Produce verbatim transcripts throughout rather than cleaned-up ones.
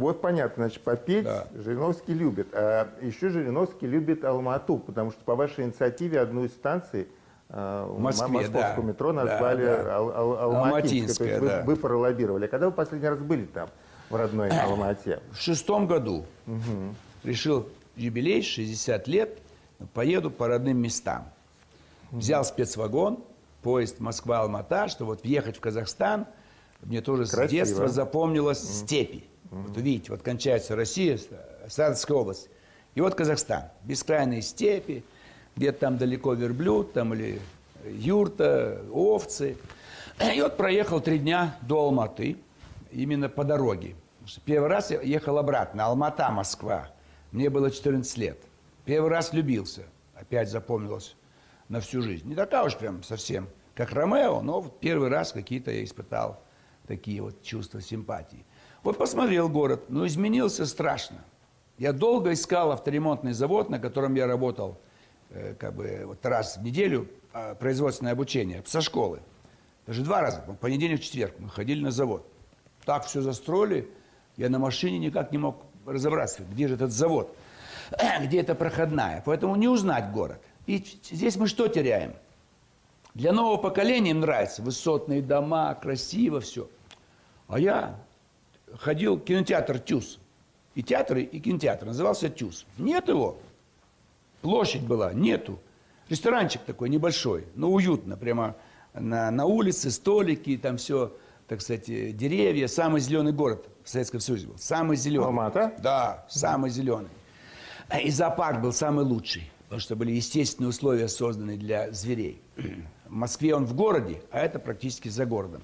любовь, понятно, значит, попеть Да. Жириновский любит. А еще Жириновский любит Алмату, потому что по вашей инициативе одну из станций э, В Москве, московского да. метро назвали Да, да. Ал Ал Алматинская. То есть вы, да. вы пролоббировали. А когда вы последний раз были там, в родной Алмате? В шестом году Угу. решил юбилей, шестьдесят лет, поеду по родным местам. Взял спецвагон, поезд Москва-Алмата, что вот въехать в Казахстан, мне тоже Красиво. с детства запомнилось Mm. степи. Mm. Вот видите, вот кончается Россия, Саратовская область, и вот Казахстан. Бескрайние степи, где-то там далеко верблюд, там или юрта, овцы. И вот проехал три дня до Алматы, именно по дороге. Потому что первый раз я ехал обратно, Алмата-Москва. Мне было четырнадцать лет. Первый раз влюбился, опять запомнилось на всю жизнь. Не такая уж прям совсем, как Ромео, но вот первый раз какие-то я испытал такие вот чувства симпатии. Вот посмотрел город, но изменился страшно. Я долго искал авторемонтный завод, на котором я работал э, как бы вот раз в неделю, э, производственное обучение со школы. Даже два раза, в понедельник, четверг мы ходили на завод. Так все застроили, я на машине никак не мог разобраться, где же этот завод, где это проходная. Поэтому не узнать город. И здесь мы что теряем? Для нового поколения им нравится высотные дома, красиво все. А я ходил в кинотеатр «Тюз». И театр, и кинотеатр. Назывался «Тюз». Нет его. Площадь была, нету. Ресторанчик такой небольшой, но уютно. Прямо на, на улице, столики, там все, так сказать, деревья. Самый зеленый город в Советском Союзе был. Самый зеленый. Алмата? Да, самый зеленый. И зоопарк был самый лучший. Потому что были естественные условия созданы для зверей. В Москве он в городе, а это практически за городом.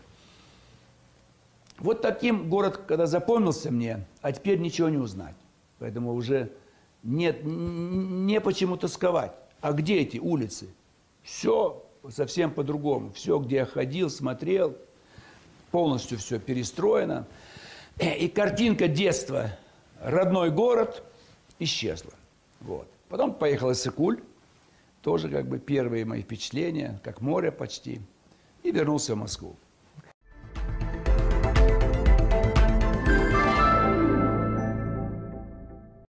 Вот таким город, когда запомнился мне, а теперь ничего не узнать. Поэтому уже нет, не почему тосковать. А где эти улицы? Все совсем по-другому. Все, где я ходил, смотрел, полностью все перестроено. И картинка детства, родной город, исчезла. Вот. Потом поехал в Иссык-Куль, тоже как бы первые мои впечатления, как море почти, и вернулся в Москву.